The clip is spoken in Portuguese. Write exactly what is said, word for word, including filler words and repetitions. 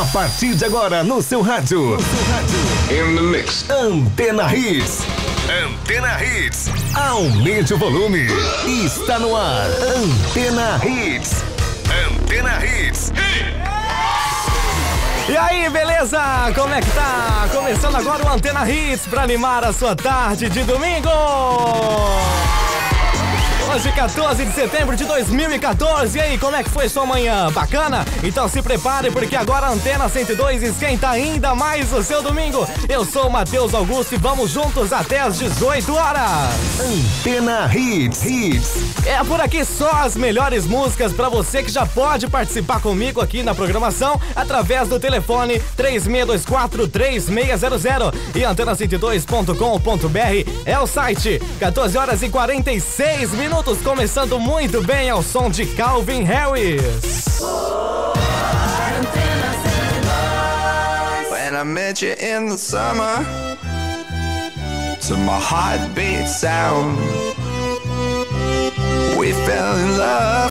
partir de agora no seu rádio. No seu rádio. In the mix. Antena Hits. Antena Hits. Aumente o volume. Está no ar. Antena Hits. Antena Hits. E aí, beleza? Como é que tá? Começando agora o Antena Hits pra animar a sua tarde de domingo. Hoje, quatorze de setembro de dois mil e quatorze. E aí, como é que foi sua manhã? Bacana? Então se prepare, porque agora a Antena cento e dois esquenta ainda mais o seu domingo. Eu sou o Matheus Augusto e vamos juntos até às dezoito horas. Antena Hits. Hits. É por aqui só as melhores músicas pra você que já pode participar comigo aqui na programação através do telefone três seis dois quatro, três seis zero zero e antena cento e dois ponto com ponto br é o site. quatorze horas e quarenta e seis minutos. Começando muito bem ao som de Calvin Harris. When I met you in the summer, to my heartbeat sound, we fell in love.